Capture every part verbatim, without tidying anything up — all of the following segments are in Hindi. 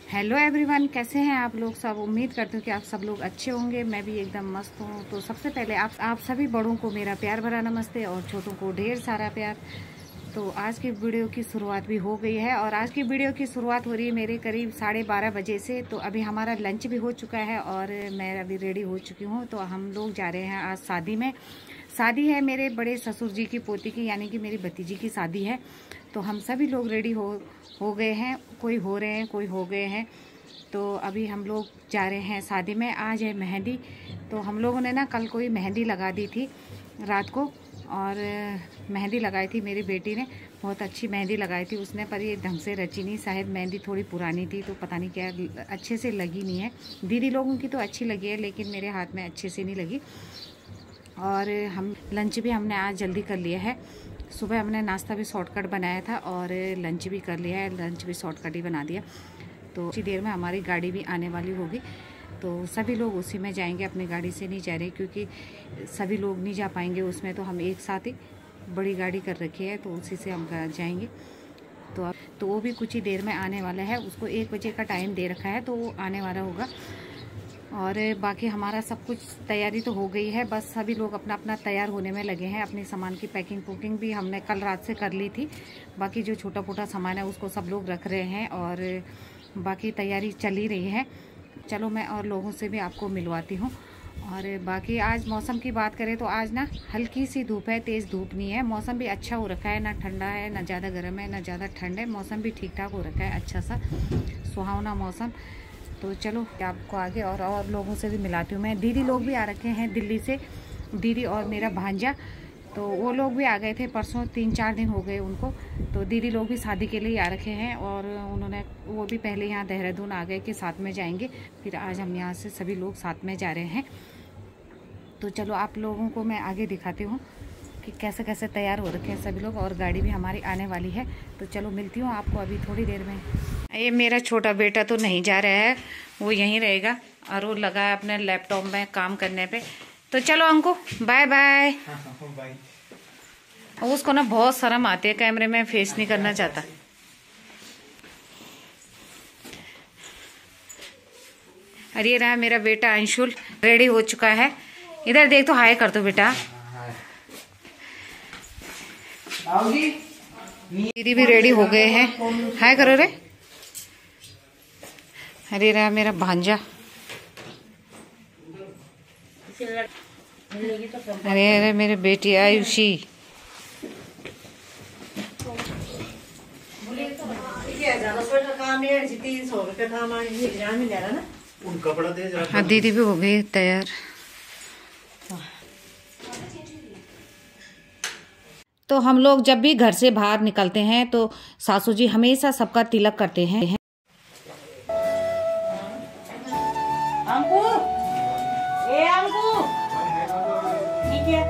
हेलो एवरीवन, कैसे हैं आप लोग सब। उम्मीद करती हूँ कि आप सब लोग अच्छे होंगे। मैं भी एकदम मस्त हूँ। तो सबसे पहले आप आप सभी बड़ों को मेरा प्यार भरा नमस्ते और छोटों को ढेर सारा प्यार। तो आज की वीडियो की शुरुआत भी हो गई है और आज की वीडियो की शुरुआत हो रही है मेरे करीब साढ़े बारह बजे से। तो अभी हमारा लंच भी हो चुका है और मैं अभी रेडी हो चुकी हूँ। तो हम लोग जा रहे हैं आज शादी में। शादी है मेरे बड़े ससुर जी की पोती की, यानी कि मेरी भतीजी की शादी है। तो हम सभी लोग रेडी हो हो गए हैं। कोई हो रहे हैं, कोई हो गए हैं। तो अभी हम लोग जा रहे हैं शादी में। आज है मेहंदी। तो हम लोगों ने ना कल कोई मेहंदी लगा दी थी रात को, और मेहंदी लगाई थी मेरी बेटी ने। बहुत अच्छी मेहंदी लगाई थी उसने, पर ये ढंग से रची नहीं। शायद मेहंदी थोड़ी पुरानी थी तो पता नहीं क्या अच्छे से लगी नहीं है। दीदी लोगों की तो अच्छी लगी है, लेकिन मेरे हाथ में अच्छे से नहीं लगी। और हम लंच भी हमने आज जल्दी कर लिया है। सुबह हमने नाश्ता भी शॉर्टकट बनाया था और लंच भी कर लिया है। लंच भी शॉर्टकट ही बना दिया। तो कुछ देर में हमारी गाड़ी भी आने वाली होगी। तो सभी लोग उसी में जाएंगे, अपनी गाड़ी से नहीं जा रहे क्योंकि सभी लोग नहीं जा पाएंगे उसमें। तो हम एक साथ ही बड़ी गाड़ी कर रखी है तो उसी से हम जाएंगे। तो अब तो वो भी कुछ ही देर में आने वाला है। उसको एक बजे का टाइम दे रखा है तो वो आने वाला होगा। और बाकी हमारा सब कुछ तैयारी तो हो गई है। बस सभी लोग अपना अपना तैयार होने में लगे हैं। अपने सामान की पैकिंग पुकिंग भी हमने कल रात से कर ली थी। बाकी जो छोटा मोटा सामान है उसको सब लोग रख रहे हैं और बाकी तैयारी चल ही रही है। चलो मैं और लोगों से भी आपको मिलवाती हूँ। और बाकी आज मौसम की बात करें तो आज ना हल्की सी धूप है, तेज़ धूप नहीं है। मौसम भी अच्छा हो रखा है, ना ठंडा है ना ज़्यादा गर्म है ना ज़्यादा ठंड है। मौसम भी ठीक ठाक हो रखा है, अच्छा सा सुहावना मौसम। तो चलो आपको आगे और और लोगों से भी मिलाती हूँ मैं। दीदी लोग भी आ रखे हैं दिल्ली से, दीदी और मेरा भांजा। तो वो लोग भी आ गए थे परसों, तीन चार दिन हो गए उनको। तो दीदी लोग भी शादी के लिए आ रखे हैं और उन्होंने वो भी पहले यहाँ देहरादून आ गए कि साथ में जाएंगे। फिर आज हम यहाँ से सभी लोग साथ में जा रहे हैं। तो चलो आप लोगों को मैं आगे दिखाती हूँ कि कैसे कैसे तैयार हो रखे हैं सभी लोग। और गाड़ी भी हमारी आने वाली है। तो चलो मिलती हूँ आपको अभी थोड़ी देर में। ये मेरा छोटा बेटा तो नहीं जा रहा है, वो यहीं रहेगा और वो लगा है अपने लैपटॉप में काम करने पे। तो चलो अंकु, बाय बाय। उसको ना बहुत शर्म आती है, कैमरे में फेस नहीं करना चाहता। अरे रहा मेरा बेटा अंशुल, रेडी हो चुका है। इधर देख तो हाय कर दो बेटा। दीदी भी रेडी हो गए हैं, हाय करो रे। अरे रहा मेरा भांजा। अरे अरे मेरे बेटी आयुषी। हाँ दीदी भी हो गई तैयार। तो हम लोग जब भी घर से बाहर निकलते हैं तो सासू जी हमेशा सबका तिलक करते हैं। अंकु, ए अंकु, ठीक है।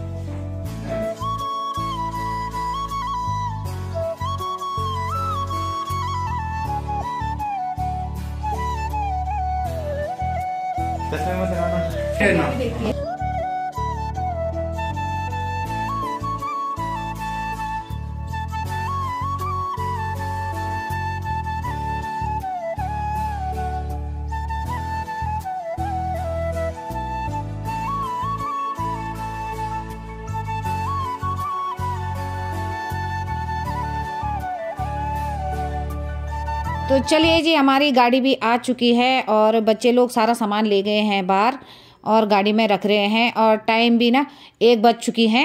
तो चलिए जी, हमारी गाड़ी भी आ चुकी है और बच्चे लोग सारा सामान ले गए हैं बाहर और गाड़ी में रख रहे हैं। और टाइम भी ना एक बज चुकी है।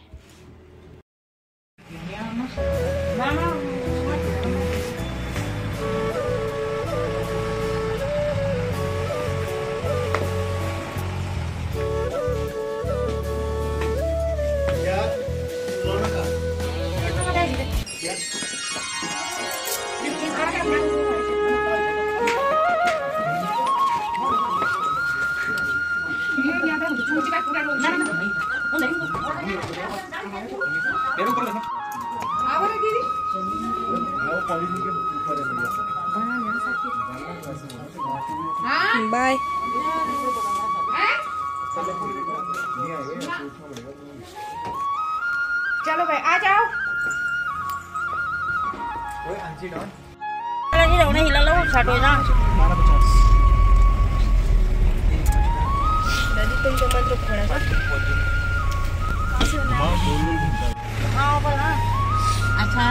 बाय। चलो भाई आ जाओ। उन्हें हिला लो साठ हो जा बारह पचास नदी तुम तो मंत्र खोड़ा सा हाँ बोला अच्छा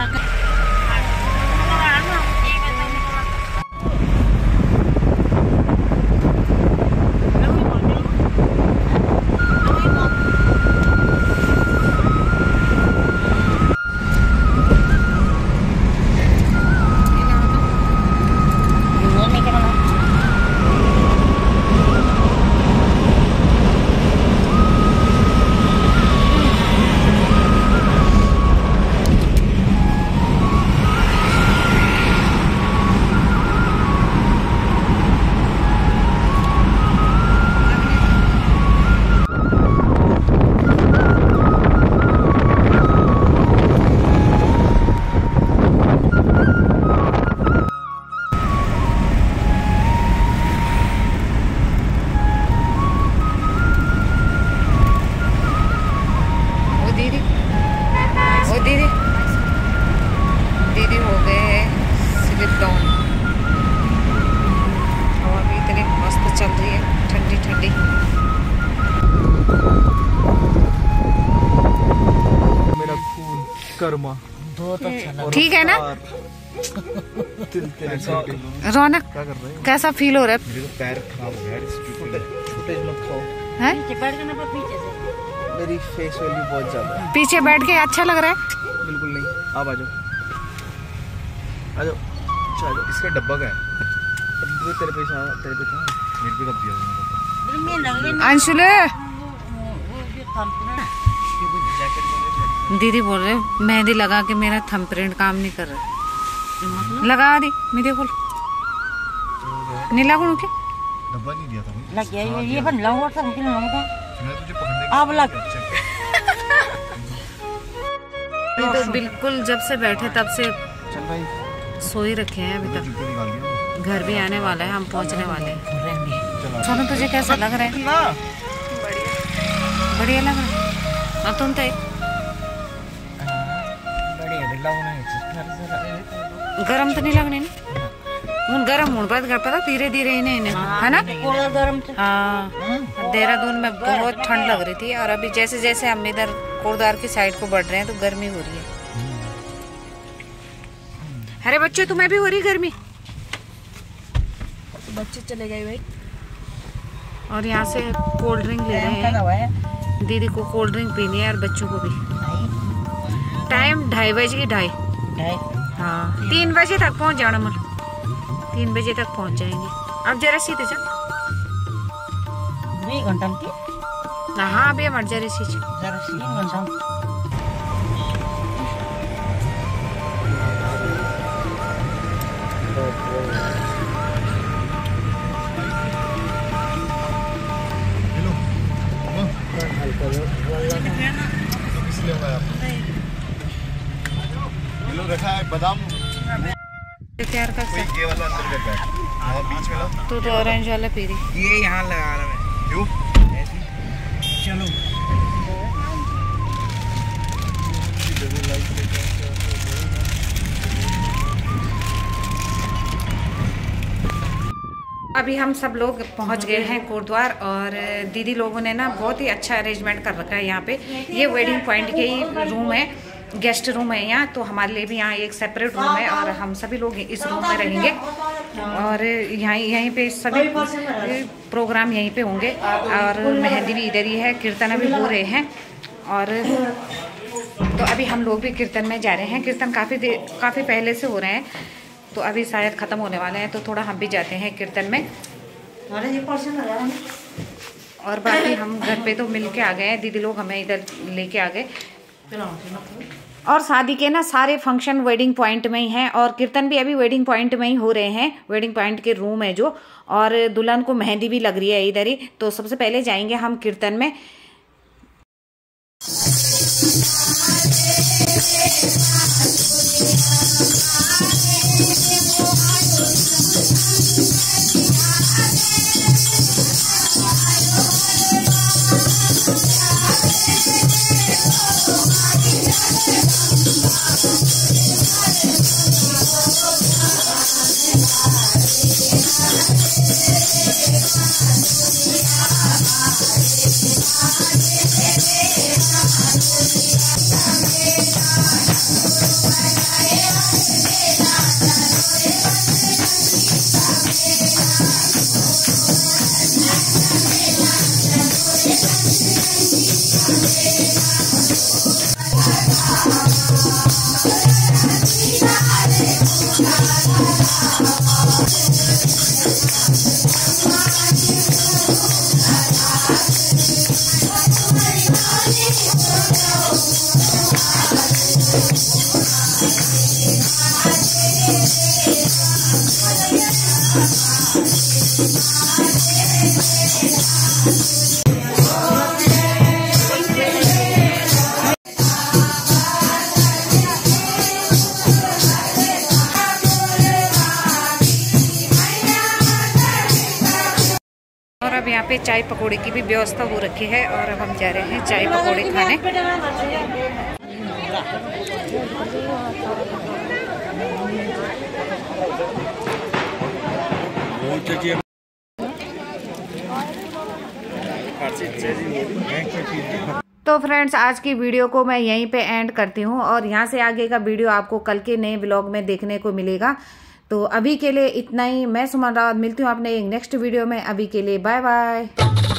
कर्मा ठीक है ना। रौनक कैसा फील हो रहा है? मेरे पैर खराब हो गया, छोटे मत खाओ हैं? मेरी फेस वैल्यू बहुत ज्यादा है। पीछे बैठ के अच्छा लग रहा है? बिल्कुल नहीं, आप आ जाओ आ जाओ चलो। इसका डब्बा का है तेरे पे तेरे पे था मेरे पे कब दिया? अंशुले दीदी बोल रहे मेहंदी लगा के मेरा थंब प्रिंट काम नहीं कर रहा। लगा दी मेरे बोल नहीं लगू के डब्बा नहीं दिया था लग गया ये बन लाऊंगा तो मुमकिन लाऊंगा मैं तुझे पकड़ने अब लग तो बिल्कुल जब से बैठे तब से चल भाई सो ही रखे हैं अभी तक। घर भी आने वाला है, हम पहुंचने वाले हैं। सोनू तुझे कैसा लग रहा है? बढ़िया लग रहा है। अब तुम तो गरम तो नहीं लगने हूँ गरम हूँ बात घर पता धीरे धीरे इन्हें इन्हें है ना गरम। हाँ देहरादून में बहुत ठंड लग रही थी और अभी जैसे जैसे हम इधर कोटद्वार की साइड को बढ़ रहे हैं तो गर्मी हो रही है। अरे बच्चों तुम्हें भी हो रही गर्मी? तो बच्चे चले गए भाई। और यहाँ से कोल्ड ड्रिंक ले रहे हैं। दीदी को कोल्ड ड्रिंक पीनी है और बच्चों को भी। टाइम ढाई बजे की ढाई हाँ तीन बजे तक पहुँच जाना मन तीन बजे तक पहुँच जाएंगे। अब जरा सीधे चल घंटा हाँ अभी हमारे जरा सी घंटा रखा है बादाम तैयार कर सकते ये वाला अंदर रखा है हाँ बीच में ला तू तो ऑरेंज वाला पी रही ये यहाँ लगा रहा है क्यों चलो अभी हम सब लोग पहुंच गए हैं कोटद्वार और दीदी लोगों ने ना बहुत ही अच्छा अरेंजमेंट कर रखा है यहाँ पे। ये वेडिंग पॉइंट के ही रूम है, गेस्ट रूम है यहाँ, तो हमारे लिए भी यहाँ एक सेपरेट रूम है और हम सभी लोग इस रूम में रहेंगे और यहाँ यहीं पे सभी प्रोग्राम यहीं पे होंगे और मेहंदी भी इधर ही है, कीर्तन अभी हो रहे हैं और तो अभी हम लोग भी कीर्तन में जा रहे हैं। कीर्तन काफ़ी देर काफ़ी पहले से हो रहे हैं तो अभी शायद ख़त्म होने वाले हैं तो थोड़ा हम भी जाते हैं कीर्तन में। और बाकी हम घर पे तो मिल के आ गए हैं, दीदी लोग हमें इधर लेके आ गए और शादी के ना सारे फंक्शन वेडिंग पॉइंट में ही हैं और कीर्तन भी अभी वेडिंग पॉइंट में ही हो रहे हैं। वेडिंग पॉइंट के रूम है जो और दुल्हन को मेहंदी भी लग रही है इधर ही। तो सबसे पहले जाएंगे हम कीर्तन में। और अब यहाँ पे चाय पकोड़े की भी व्यवस्था हो रखी है और अब हम जा रहे हैं चाय पकोड़े खाने। तो फ्रेंड्स, आज की वीडियो को मैं यहीं पे एंड करती हूँ और यहाँ से आगे का वीडियो आपको कल के नए व्लॉग में देखने को मिलेगा। तो अभी के लिए इतना ही। मैं सुमन रावत मिलती हूँ अपने एक नेक्स्ट वीडियो में। अभी के लिए बाय बाय।